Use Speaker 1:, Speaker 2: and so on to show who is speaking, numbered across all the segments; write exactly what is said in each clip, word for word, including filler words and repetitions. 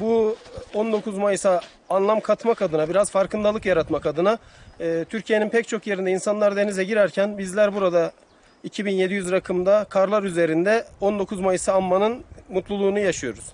Speaker 1: bu on dokuz Mayıs'a anlam katmak adına, biraz farkındalık yaratmak adına e, Türkiye'nin pek çok yerinde insanlar denize girerken bizler burada iki bin yedi yüz rakımda karlar üzerinde on dokuz Mayıs'ı anmanın mutluluğunu yaşıyoruz.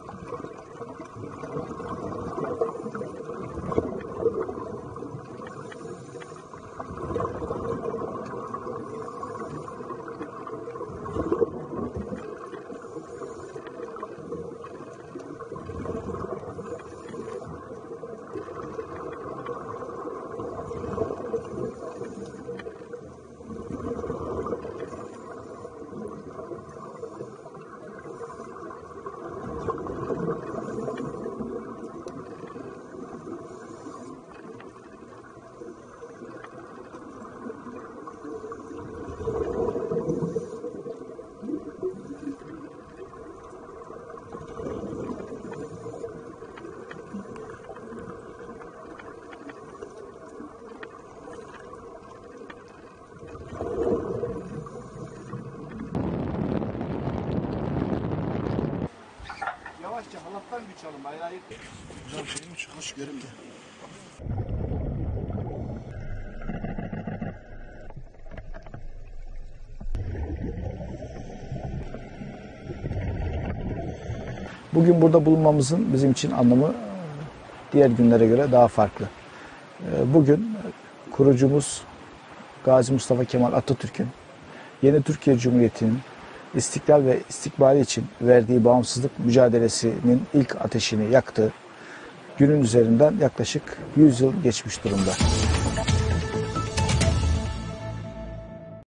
Speaker 2: Yavaşça halattan güç alın, bayrağı yık. Güzel şey mi çıkmış görün de.
Speaker 3: Bugün burada bulunmamızın bizim için anlamı diğer günlere göre daha farklı. Bugün kurucumuz Gazi Mustafa Kemal Atatürk'ün yeni Türkiye Cumhuriyeti'nin istiklal ve istikbali için verdiği bağımsızlık mücadelesinin ilk ateşini yaktığı günün üzerinden yaklaşık yüz yıl geçmiş durumda.